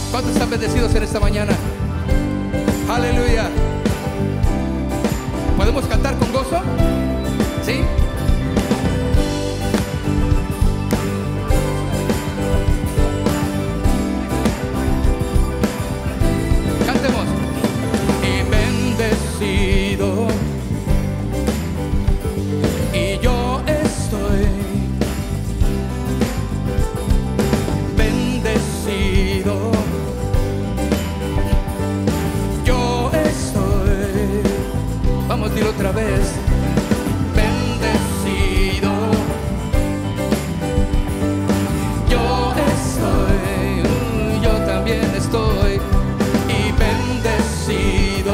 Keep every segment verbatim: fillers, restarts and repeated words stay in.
¿Cuántos están bendecidos en esta mañana? Aleluya. ¿Podemos cantar con gozo? ¿Sí? Cantemos. Y bendecido, y yo estoy bendecido. Yo estoy, vamos a decirlo otra vez, bendecido. Yo estoy, uh, yo también estoy, y bendecido.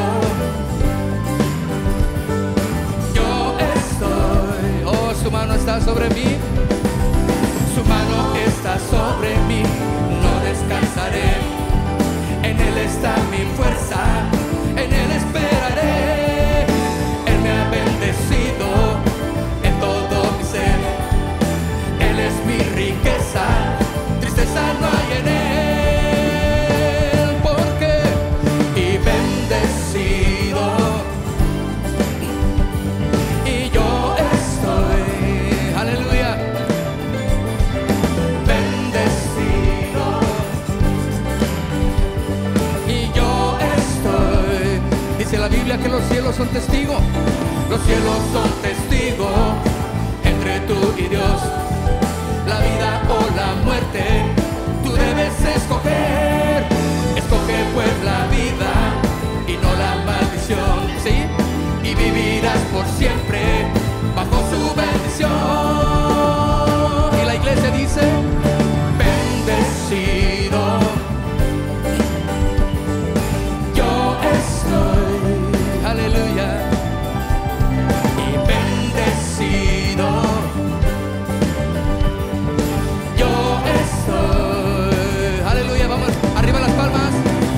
Yo estoy, oh, su mano está sobre mí, su mano está sobre mí, no descansaré, en Él está mi fuerza, en Él esperaré. Él me ha bendecido en todo mi ser, Él es mi riqueza, tristeza no hay en Él, porque y bendecido, y yo estoy, aleluya, bendecido, y yo estoy. Dice la Biblia que los cielos son testigos, los cielos son testigos entre tú y Dios. La vida o la muerte, tú debes escoger. Escoge pues la vida y no la maldición, ¿sí? Y vivirás por siempre bajo su bendición. Y la iglesia dice, bendecido. Yo estoy, aleluya, y bendecido. Yo estoy, aleluya, vamos, arriba las palmas.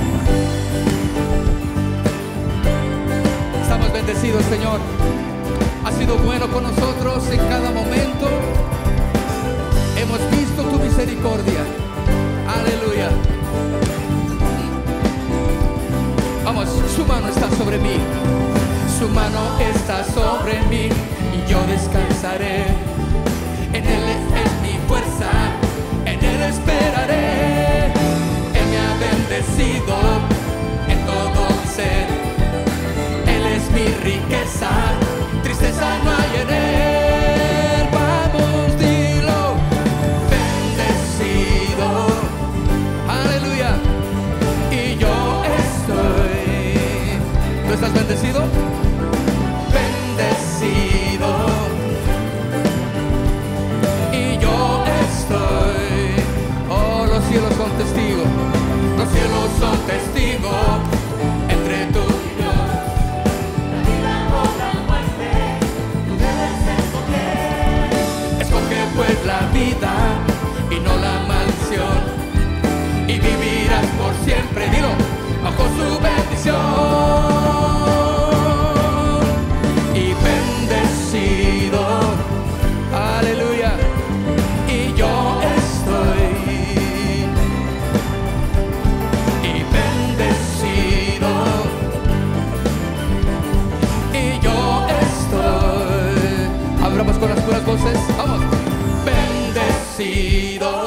Estamos bendecidos, Señor. Has sido bueno con nosotros en cada momento. Hemos visto tu misericordia. Aleluya. Vamos, su mano está sobre mí, su mano está sobre mí, y yo descansaré. En Él es mi fuerza, en Él esperaré. Él me ha bendecido en todo mi ser, Él es mi riqueza, tristeza no hay en Él. Vamos, dilo, bendecido, aleluya, y yo estoy. ¿Tú estás bendecido? Bendecido, y yo estoy. Oh, los cielos son testigos, los cielos son testigos entre tú y Dios. La vida o la muerte, tú debes escoger. Escoge pues la vida y no la maldición, y vivirás por siempre, dilo, bajo su bendición. Y bendecido, aleluya, y yo estoy, y bendecido, y yo estoy. Abramos con las puras voces, vamos. Bendecido,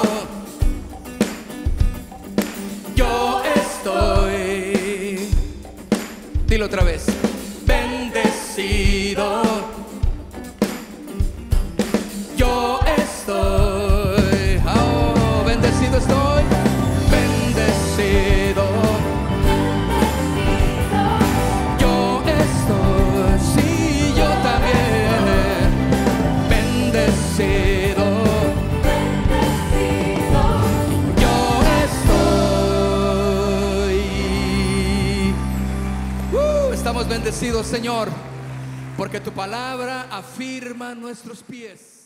yo estoy. Dilo otra vez. Bendecido, yo estoy. Oh, bendecido estoy. Bendecido, yo estoy. Sí, yo también. Bendecido, yo estoy. Uh, estamos bendecidos, Señor, porque tu palabra afirma nuestros pies.